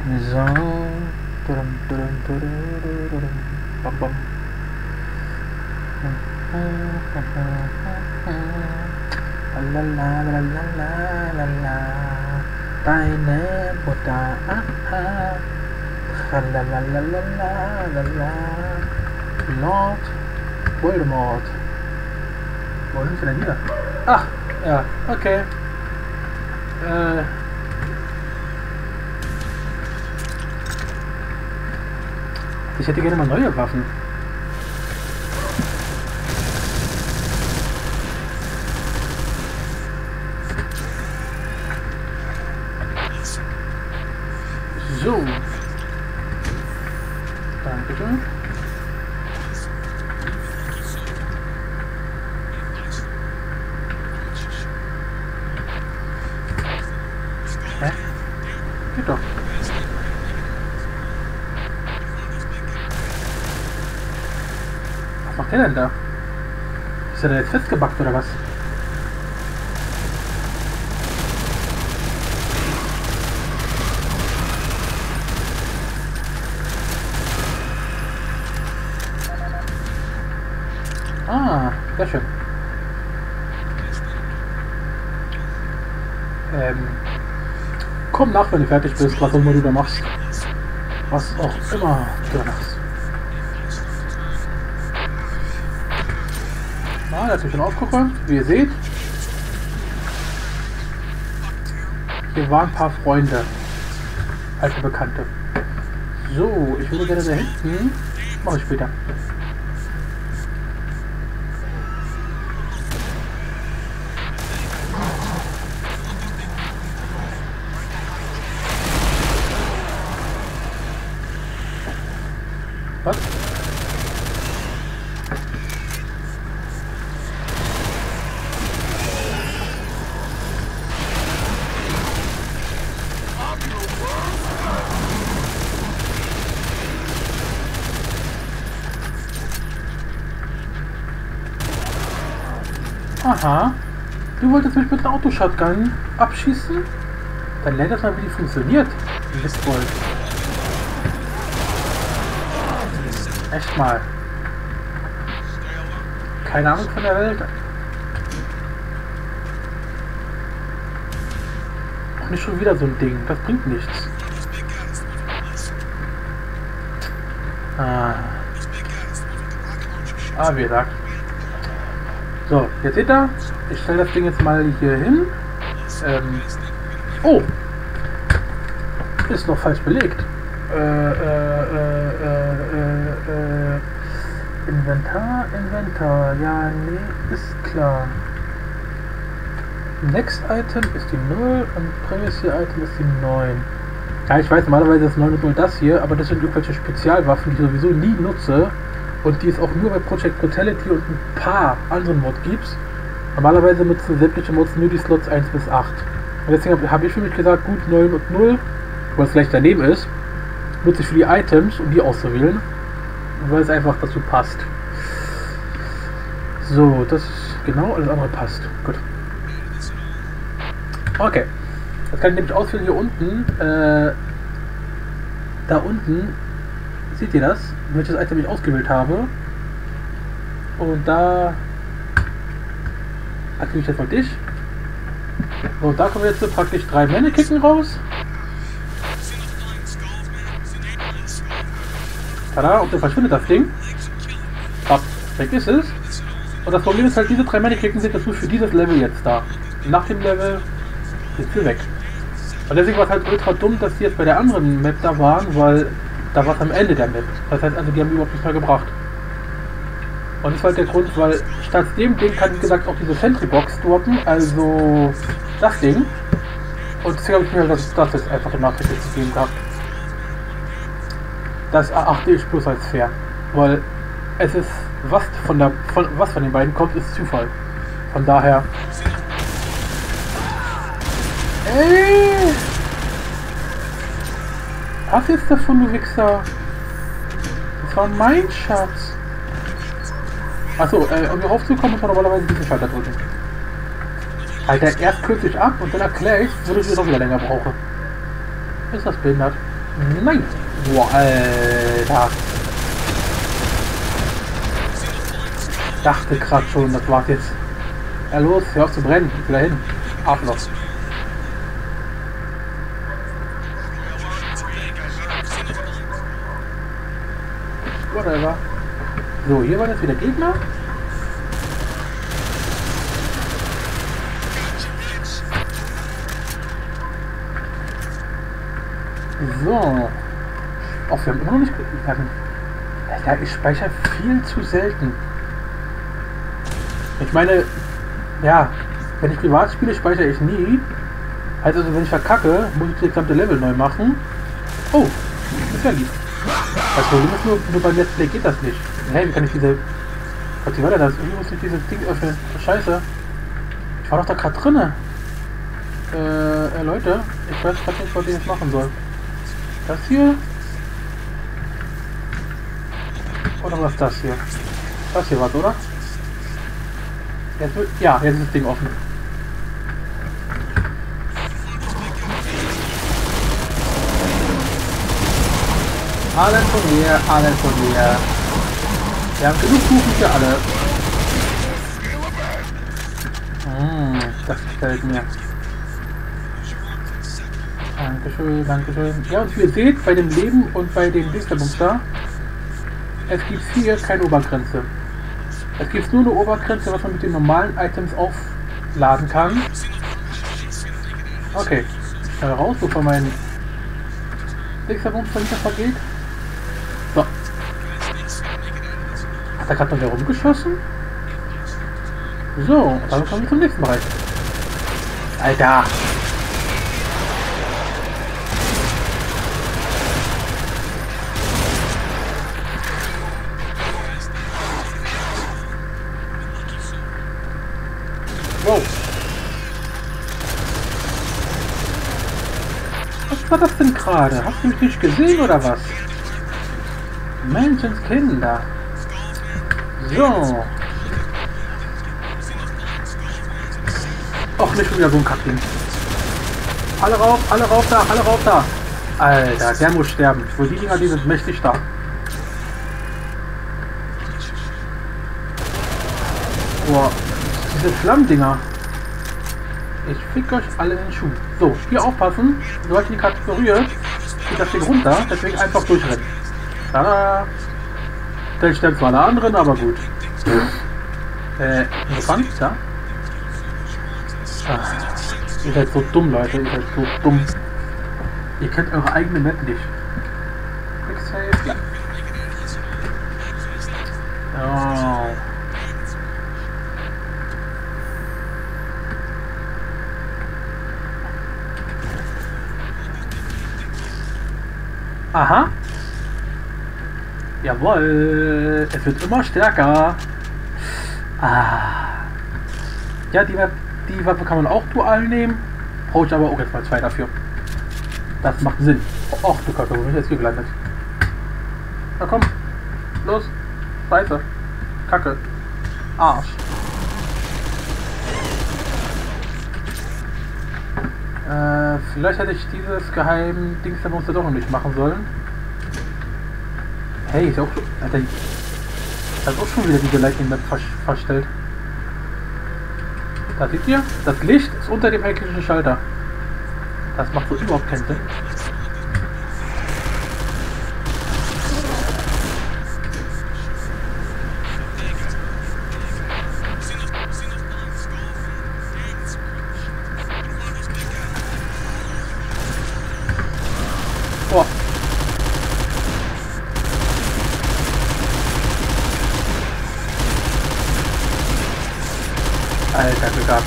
So. Bam, bam. Lalalala. Deine Mutter. Lalalala. Lord Voldemort. Wo sind wir denn wieder? Ach, ja, okay. Ich hätte gerne mal neue Waffen. So. Dankeschön. Hä? Geht doch. Was macht der denn da? Ist er da jetzt festgebackt oder was? Ah, sehr schön. Komm nach, wenn du fertig bist, was auch immer du da machst. Was auch immer du da machst. Na, der hat sich schon aufgeräumt, wie ihr seht. Hier waren ein paar Freunde. Alte Bekannte. So, ich würde gerne da hinten. Mache ich später. Was? Aha. Du wolltest mich mit einem Autoshotgun abschießen? Dann lern das mal, wie die funktioniert. Mistwold. Echt mal. Keine Ahnung von der Welt. Auch nicht schon wieder so ein Ding. Das bringt nichts. Wie gesagt. So, jetzt seht ihr. Ich stelle das Ding jetzt mal hier hin. Oh! Ist noch falsch belegt. Inventar, ja, nee, ist klar. Next Item ist die 0 und Previous Item ist die 9. Ja, ich weiß, normalerweise ist 9 und 0 das hier, aber das sind irgendwelche Spezialwaffen, die ich sowieso nie nutze und die es auch nur bei Project Brutality und ein paar anderen Mods gibt. Normalerweise nutzen sämtliche Mods nur die Slots 1 bis 8. Und deswegen habe ich für mich gesagt, gut, 9 und 0, weil es gleich daneben ist, nutze ich für die Items, um die auszuwählen, weil es einfach dazu passt. So, das ist genau, alles andere passt. Gut. Okay. Das kann ich nämlich auswählen hier unten. Da unten seht ihr das, welches Item ich ausgewählt habe. Und da aktiviere ich jetzt mal dich. So, und da kommen jetzt praktisch 3 Mannequin raus. Tada, und dann verschwindet das Ding. Ab, weg ist es. Und das Problem ist halt, diese 3 Mannequin sind jetzt nur für dieses Level jetzt da. Nach dem Level sind sie weg. Und deswegen war es halt ultra dumm, dass die jetzt bei der anderen Map da waren, weil da war es am Ende der Map. Das heißt also, die haben überhaupt nichts mehr gebracht. Und das war halt der Grund, weil statt dem Ding kann, wie gesagt, auch diese Sentry Box droppen, also das Ding. Und deswegen habe ich mir das jetzt einfach im Nachricht gegeben gehabt. Das erachte ich bloß als fair, weil es ist, was von den beiden kommt, ist Zufall. Von daher. Ey! Was ist davon, du Wichser? Das war mein Schatz. Achso, um hier raufzukommen, muss man normalerweise diesen Schalter drücken. Alter, erst kürze ich ab und dann erkläre ich, wodurch ich noch wieder länger brauche. Ist das behindert? Nein! Boah, Alter! Ich dachte gerade schon, das war's jetzt. Ja los, hör auf zu brennen, ich will da hin. Arschloch. Whatever. So, hier waren jetzt wieder Gegner. So. Ach, wir haben immer noch nicht... Ja, ich speichere viel zu selten. Ich meine, ja, wenn ich privat spiele, speichere ich nie. Also wenn ich verkacke, muss ich das gesamte Level neu machen. Oh, das ist ja lieb. Das Problem ist nur beim Let's Play geht das nicht. Hey, wie kann ich diese... Wie war das? Wie muss ich dieses Ding öffnen? Scheiße. Ich war doch da gerade drinne. Leute, ich weiß gerade nicht, was ich jetzt machen soll. Das hier? Oder was ist das hier? Das hier was, oder? Jetzt wird, ja, jetzt ist das Ding offen. Alles von mir, alles von mir. Wir haben genug Kuchen für alle. Das gefällt mir. Dankeschön, dankeschön. Ja, und wie ihr seht, bei dem Leben und bei dem Dingsbumster, es gibt hier keine Obergrenze. Es gibt nur eine Obergrenze, was man mit den normalen Items aufladen kann. Okay, schnell raus, bevor mein Dingsbumster nicht vergeht. So. Hat er gerade noch wieder rumgeschossen? So, dann kommen wir zum nächsten Bereich. Alter! Wow! Was war das denn gerade? Hast du mich nicht gesehen oder was? Menschenskinder! So! Och, nicht schon wieder so ein Kackding. Alle rauf da, alle rauf da! Alter, der muss sterben. Wo die Dinger, die sind mächtig stark. Boah, diese Flammdinger. Ich fick euch alle in den Schuh. So, hier aufpassen. Nur ich die Karte berührt, geht das Ding runter, deswegen einfach durchrennen. Tada! Dann sterben zwar alle anderen, aber gut. Interessant, ja? Ach, ihr seid so dumm, Leute, ihr seid so dumm. Ihr kennt eure eigene Map nicht. Quick Save, ja. Oh. Aha. Jawohl. Es wird immer stärker. Ah. Ja, die Waffe kann man auch dual nehmen. Brauche ich aber auch jetzt mal 2 dafür. Das macht Sinn. Och, du Kacke, wo bin ich jetzt hier gelandet? Na komm. Los. Scheiße. Kacke. Arsch. Vielleicht hätte ich dieses geheimen Dings der Monster doch noch nicht machen sollen. Hey, ist ja auch schon... Alter, das ist auch schon wieder diese Lightning Map verstellt. Da seht ihr, das Licht ist unter dem elektrischen Schalter. Das macht so überhaupt keinen Sinn. Boah. Alter, gesagt.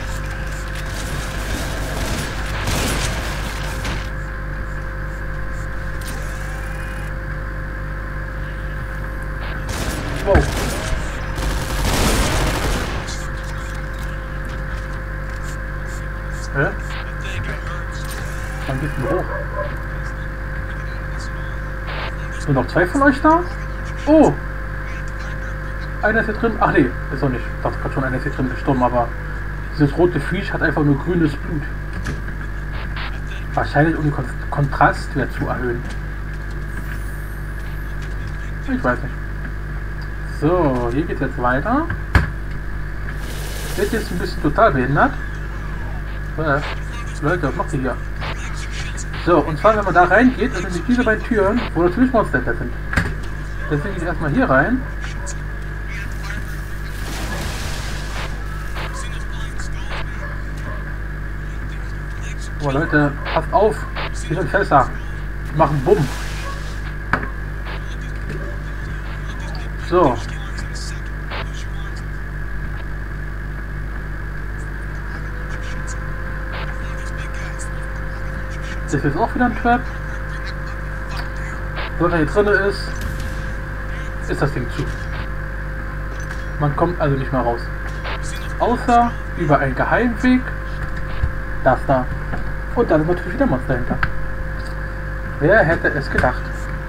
Wow. Hä? Wann geht's denn hoch? Sind noch 2 von euch da? Oh! Einer ist hier drin. Ach nee, ist doch nicht. Ich dachte gerade schon, einer ist hier drin gestorben, aber dieses rote Viech hat einfach nur grünes Blut. Wahrscheinlich um den Kontrastwert zu erhöhen. Ich weiß nicht. So, hier geht es jetzt weiter. Wird jetzt ein bisschen total behindert. Leute, was macht ihr hier? So, und zwar, wenn man da reingeht, das sind nämlich diese beiden Türen, wo natürlich Monster hinter sind. Deswegen gehe ich erstmal hier rein. Oh Leute, passt auf! Hier sind Fässer. Die machen Bumm. So. Das ist jetzt auch wieder ein Trap. Wenn er hier drin ist das Ding zu. Man kommt also nicht mehr raus. Außer über einen Geheimweg. Das da. Und dann ist natürlich wieder Monster hinter. Wer hätte es gedacht?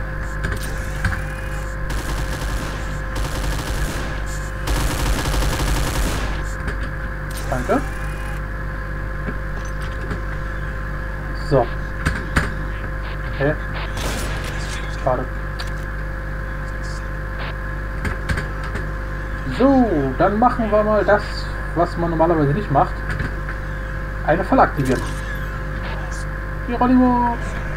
Danke. So. Hä? Schade. So, dann machen wir mal das, was man normalerweise nicht macht. Eine Falle aktivieren. Geronimo!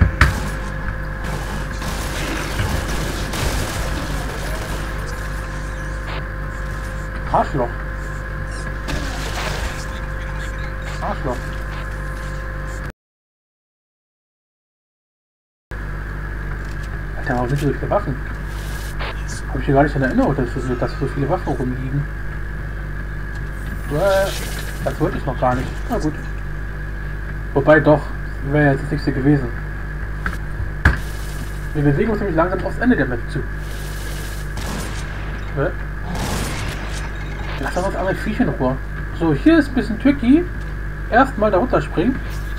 Arschloch. Arschloch. Alter, warum sind so viele Waffen? Habe ich hier gar nicht in Erinnerung, dass so viele Waffen rumliegen. Das wollte ich noch gar nicht. Na gut. Wobei doch, wäre jetzt das nächste gewesen. Wir bewegen uns nämlich langsam aufs Ende der Map zu. Lass doch das andere Viech in Ruhe. So, hier ist ein bisschen tricky. Erstmal da runterspringen.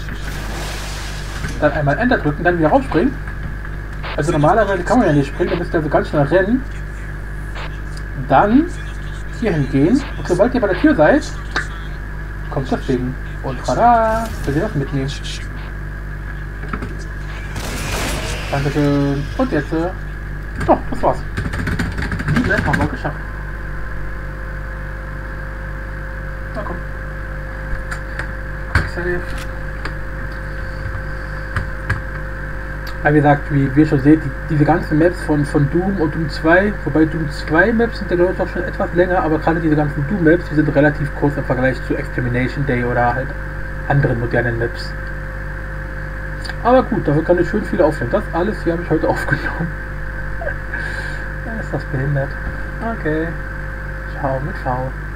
Dann einmal Enter drücken, dann wieder raufspringen. Also normalerweise kann man ja nicht springen, da müsst ihr also ganz schnell rennen. Dann hier hingehen. Und sobald ihr bei der Tür seid, kommt das Ding. Und tada! Könnt ihr das mitnehmen. Dankeschön. Und jetzt. Oh, das war's. Die Map haben wir geschafft. Na komm. Save. Aber wie gesagt, wie ihr schon seht, diese ganzen Maps von Doom und Doom 2, wobei Doom 2 Maps sind ja glaube ich auch schon etwas länger, aber gerade diese ganzen Doom Maps, die sind relativ kurz im Vergleich zu Extermination Day oder halt anderen modernen Maps. Aber gut, dafür kann ich schön viel aufnehmen. Das alles hier habe ich heute aufgenommen. Ja, ist das behindert. Okay. Ciao mit V.